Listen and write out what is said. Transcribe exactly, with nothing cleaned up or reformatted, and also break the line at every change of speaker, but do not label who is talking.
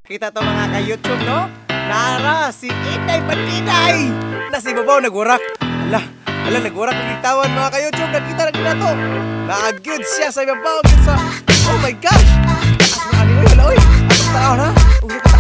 Kita to mga ka-YouTube, no? Nara, si Inday Patinay! Nasa ibabaw, nagwarak. Ala, ala, nagwarak ng itawan mga ka-YouTube. Nakita na kita to. Naagyod siya sa ibabaw. Sa... Oh my God! Ano, ano yun? Wala, uy! Atong tao, ha? Ulit